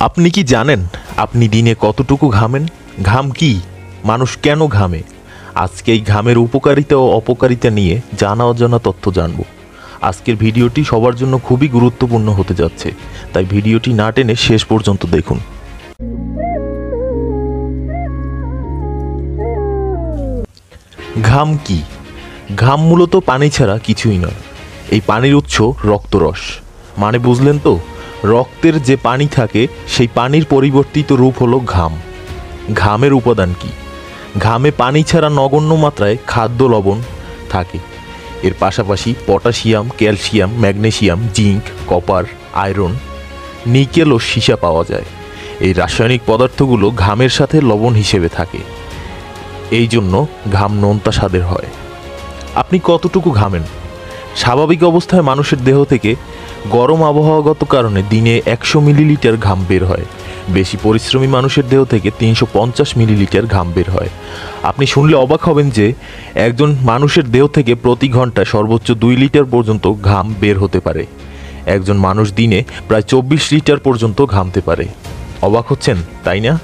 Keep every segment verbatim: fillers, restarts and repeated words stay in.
আপনি কি জানেন আপনি দিনে কতটুকু ঘামেন? ঘাম কি? মানুষ কেন ঘামে? আজকে এই ঘামের উপকারিতা ও অপকারিতা নিয়ে জানা অজানা তথ্য জানব। আজকের ভিডিওটি সবার জন্য খুবই গুরুত্বপূর্ণ হতে যাচ্ছে, তাই ভিডিওটি না টেনে শেষ পর্যন্ত দেখুন। ঘাম কি? ঘাম মূলত পানি ছাড়া কিছুই নয়। এই পানির উৎস রক্তরস। মানে বুঝলেন তো? রক্তের যে পানি থাকে সেই পানির পরিবর্তিত রূপ হলো ঘাম। ঘামের উপাদান কি? ঘামে পানি ছাড়া নগণ্য মাত্রায় খাদ্য লবণ থাকে। এর পাশাপাশি potassium, calcium, magnesium, zinc, copper, iron, nickel ও সীসা পাওয়া যায়। এই রাসায়নিক পদার্থগুলো ঘামের সাথে লবণ হিসেবে থাকে। এই জন্য ঘাম নোনতা স্বাদের হয়। আপনি কতটুকু ঘামেন? স্বাভাবিক অবস্থায় মানুষের দেহ থেকে গরম আবহাওয়াগত কারণে দিনে একশো মিলিলিটার ঘাম বের হয়। বেশি পরিশ্রমী মানুষের দেহ থেকে তিনশো পঞ্চাশ মিলিলিটার ঘাম বের হয়। আপনি শুনলে অবাক হবেন যে একজন মানুষের দেহ থেকে প্রতি ঘন্টায় সর্বোচ্চ দুই লিটার পর্যন্ত ঘাম বের হতে পারে। একজন মানুষ দিনে প্রায় চব্বিশ লিটার পর্যন্ত ঘামতে পারে। অবাক হচ্ছেন, তাই না?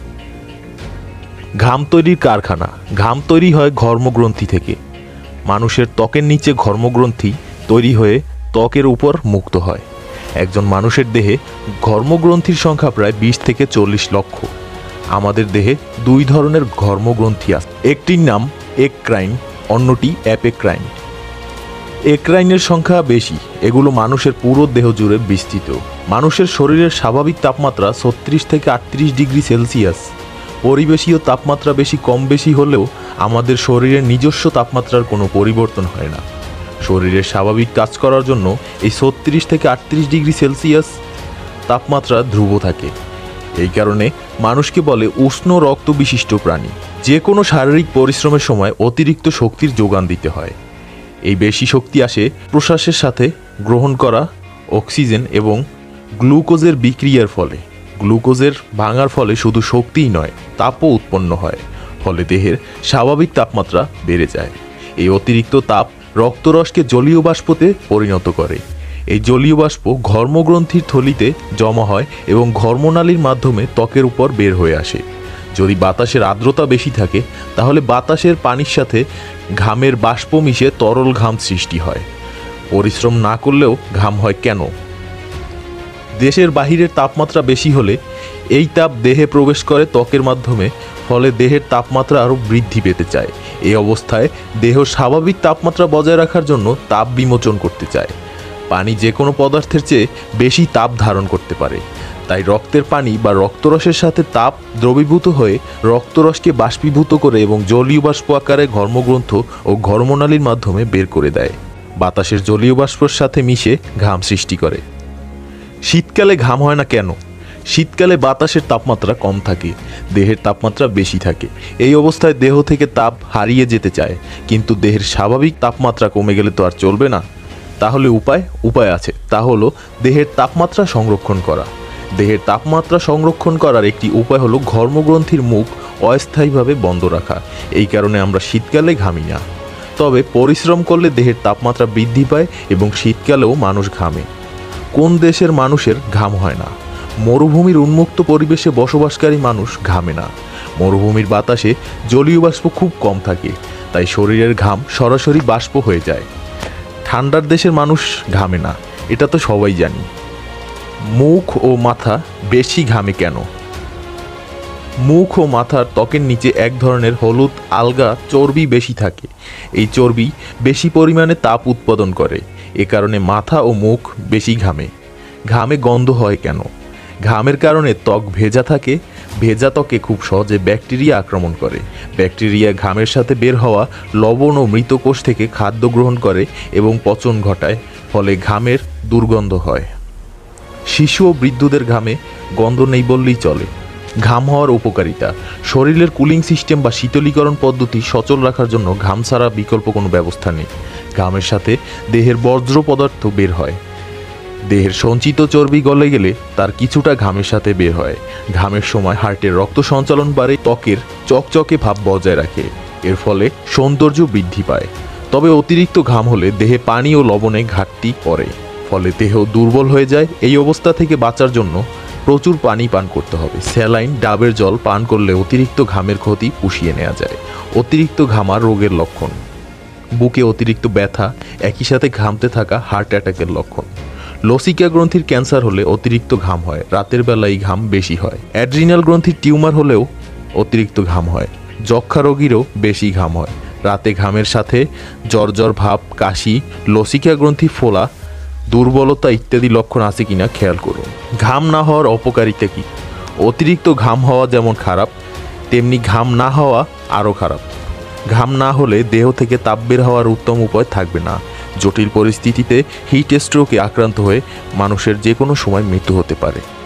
ঘাম তৈরির কারখানা। ঘাম তৈরি হয় ঘর্মগ্রন্থি থেকে। মানুষের ত্বকের নিচে ঘর্মগ্রন্থি তৈরি হয়ে ত্বকের উপর মুক্ত হয়। একজন মানুষের দেহে ঘর্মগ্রন্থির সংখ্যা প্রায় বিশ থেকে চল্লিশ লক্ষ। আমাদের দেহে দুই ধরনের ঘর্মগ্রন্থি আছে। একটির নাম এক্রাইন, অন্যটি অ্যাপেক্রাইন। এক্রাইনের সংখ্যা বেশি। এগুলো মানুষের পুরো দেহ জুড়ে বিস্তৃত। মানুষের শরীরের স্বাভাবিক তাপমাত্রা ছত্রিশ থেকে আটত্রিশ ডিগ্রি সেলসিয়াস। পরিবেশীয় তাপমাত্রা বেশি কম বেশি হলেও আমাদের শরীরের নিজস্ব তাপমাত্রার কোনো পরিবর্তন হয় না। শরীরের স্বাভাবিক কাজ করার জন্য এই ছত্রিশ থেকে আটত্রিশ ডিগ্রি সেলসিয়াস তাপমাত্রা ধ্রুব থাকে। এই কারণে মানুষকে বলে উষ্ণ রক্ত বিশিষ্ট প্রাণী। যে কোনো শারীরিক পরিশ্রমের সময় অতিরিক্ত শক্তির যোগান দিতে হয়। এই বেশি শক্তি আসে প্রশ্বাসের সাথে গ্রহণ করা অক্সিজেন এবং গ্লুকোজের বিক্রিয়ার ফলে। গ্লুকোজের ভাঙার ফলে শুধু শক্তিই নয়, তাপও উৎপন্ন হয়। ফলে দেহের স্বাভাবিক তাপমাত্রা বেড়ে যায়। এই অতিরিক্ত তাপ রক্তরসকে জলীয় বাষ্পতে পরিণত করে। এই জলীয় বাষ্প ঘর্মগ্রন্থির থলিতে জমা হয় এবং ঘর্মনালীর মাধ্যমে ত্বকের উপর বের হয়ে আসে। যদি বাতাসের আর্দ্রতা বেশি থাকে তাহলে বাতাসের পানির সাথে ঘামের বাষ্প মিশে তরল ঘাম সৃষ্টি হয়। পরিশ্রম না করলেও ঘাম হয় কেন? দেশের বাহিরের তাপমাত্রা বেশি হলে এই তাপ দেহে প্রবেশ করে ত্বকের মাধ্যমে, ফলে দেহের তাপমাত্রা আরও বৃদ্ধি পেতে চায়। এই অবস্থায় দেহ স্বাভাবিক তাপমাত্রা বজায় রাখার জন্য তাপ বিমোচন করতে চায়। পানি যে কোনো পদার্থের চেয়ে বেশি তাপ ধারণ করতে পারে। তাই রক্তের পানি বা রক্তরসের সাথে তাপ দ্রবীভূত হয়ে রক্তরসকে বাষ্পীভূত করে এবং জলীয় বাষ্প আকারে ঘর্মগ্রন্থ ও ঘর্মনালীর মাধ্যমে বের করে দেয়। বাতাসের জলীয় বাষ্পের সাথে মিশে ঘাম সৃষ্টি করে। শীতকালে ঘাম হয় না কেন? শীতকালে বাতাসের তাপমাত্রা কম থাকে, দেহের তাপমাত্রা বেশি থাকে। এই অবস্থায় দেহ থেকে তাপ হারিয়ে যেতে চায়, কিন্তু দেহের স্বাভাবিক তাপমাত্রা কমে গেলে তো আর চলবে না। তাহলে উপায় উপায় আছে। তা হলো দেহের তাপমাত্রা সংরক্ষণ করা। দেহের তাপমাত্রা সংরক্ষণ করার একটি উপায় হলো ঘর্মগ্রন্থির মুখ অস্থায়ীভাবে বন্ধ রাখা। এই কারণে আমরা শীতকালে ঘামি না। তবে পরিশ্রম করলে দেহের তাপমাত্রা বৃদ্ধি পায় এবং শীতকালেও মানুষ ঘামে। কোন দেশের মানুষের ঘাম হয় না? মরুভূমির উন্মুক্ত পরিবেশে বসবাসকারী মানুষ ঘামে না। মরুভূমির বাতাসে জলীয় বাষ্প খুব কম থাকে, তাই শরীরের ঘাম সরাসরি বাষ্প হয়ে যায়। ঠান্ডার দেশের মানুষ ঘামে না, এটা তো সবাই জানি। মুখ ও মাথা বেশি ঘামে কেন? মুখ ও মাথার ত্বকের নিচে এক ধরনের হলুদ আলগা চর্বি বেশি থাকে। এই চর্বি বেশি পরিমাণে তাপ উৎপাদন করে। এ কারণে মাথা ও মুখ বেশি ঘামে। ঘামে গন্ধ হয় কেন? ঘামের কারণে ত্বক ভেজা থাকে। ভেজা ত্বকে খুব সহজে ব্যাকটেরিয়া আক্রমণ করে। ব্যাকটেরিয়া ঘামের সাথে বের হওয়া লবণ ও মৃত কোষ থেকে খাদ্য গ্রহণ করে এবং পচন ঘটায়, ফলে ঘামের দুর্গন্ধ হয়। শিশু ও বৃদ্ধদের ঘামে গন্ধ নেই বললেই চলে। ঘাম হওয়ার উপকারিতা। শরীরের কুলিং সিস্টেম বা শীতলীকরণ পদ্ধতি সচল রাখার জন্য ঘাম ছাড়া বিকল্প কোনো ব্যবস্থা নেই। ঘামের সাথে দেহের বর্জ্য পদার্থ বের হয়। দেহের সঞ্চিত চর্বি গলে গেলে তার কিছুটা ঘামের সাথে বের হয়। ঘামের সময় হার্টের রক্ত সঞ্চালন বাড়ে, ত্বকের চকচকে ভাব বজায় রাখে। এর ফলে সৌন্দর্য বৃদ্ধি পায়। তবে অতিরিক্ত ঘাম হলে দেহে পানি ও লবণে ঘাটতি পড়ে, ফলে দেহ দুর্বল হয়ে যায়। এই অবস্থা থেকে বাঁচার জন্য প্রচুর পানি পান করতে হবে। স্যালাইন, ডাবের জল পান করলে অতিরিক্ত ঘামের ক্ষতি পুষিয়ে নেওয়া যায়। অতিরিক্ত ঘামা রোগের লক্ষণ। বুকে অতিরিক্ত ব্যথা, একই সাথে ঘামতে থাকা হার্ট অ্যাটাকের লক্ষণ। লসিকা গ্রন্থির ক্যান্সার হলে অতিরিক্ত ঘাম হয়, রাতের বেলায় ঘাম বেশি হয়। অ্যাড্রিনাল গ্রন্থির টিউমার হলেও অতিরিক্ত ঘাম হয়। যক্ষা রোগীরও বেশি ঘাম হয়, রাতে ঘামের সাথে জ্বর জ্বর ভাব, কাশি। লসিকা গ্রন্থি ফোলা, দুর্বলতা ইত্যাদি লক্ষণ আছে কিনা খেয়াল করুন। ঘাম না হওয়ার অপকারিতা কী? অতিরিক্ত ঘাম হওয়া যেমন খারাপ, তেমনি ঘাম না হওয়া আরও খারাপ। ঘাম না হলে দেহ থেকে তাপ বের হওয়ার উত্তম উপায় থাকবে না। জটিল পরিস্থিতিতে হিট স্ট্রোকে আক্রান্ত হয়ে মানুষের যে কোনো সময় মৃত্যু হতে পারে।